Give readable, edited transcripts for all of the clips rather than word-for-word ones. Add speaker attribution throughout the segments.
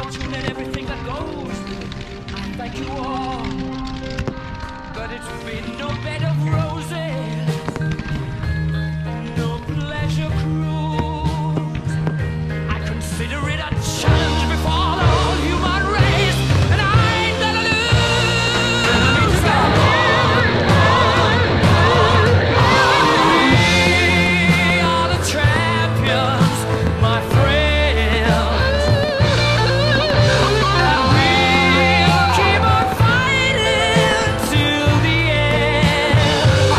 Speaker 1: fortune and everything that goes. I thank you all, but it's been no bed of roses, no pleasure cruise. I consider it a challenge before the whole human race, and I ain't gonna lose. We are the champions, my friends, and we'll keep on fighting till the end.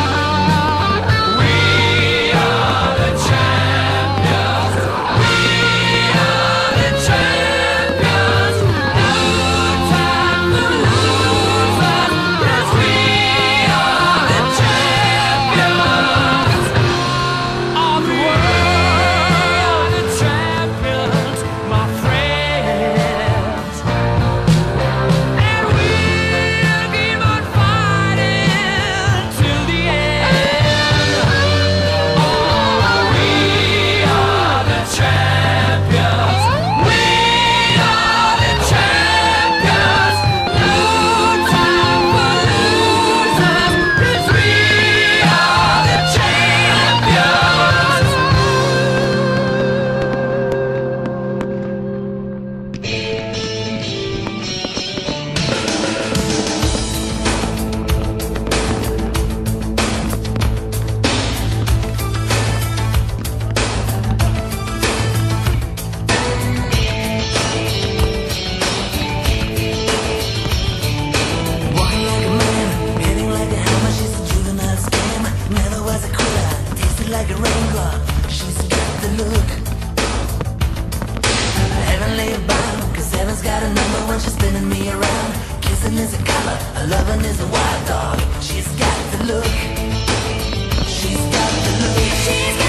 Speaker 1: We are the champions. We are the champions. No time for losers, 'cause we are the champions of the world, the champions, my friends. And we'll keep on fighting till the end. Oh, we are the champions. We are the champions. No time for losers, 'cause we are the champions.
Speaker 2: Walking like a man, hitting like a hammer. She's a juvenile scam. Never was a quitter, tasted like a raindrop. She's got the look. Heavenly bound, 'cause heaven's got a number when she's spinning me around. Kissing is a color, a loving is a wild dog. She's got the look. She's got the look. She's got